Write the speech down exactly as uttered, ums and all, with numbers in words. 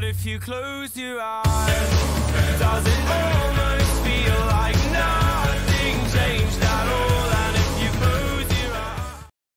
if you close your eyes? Does it all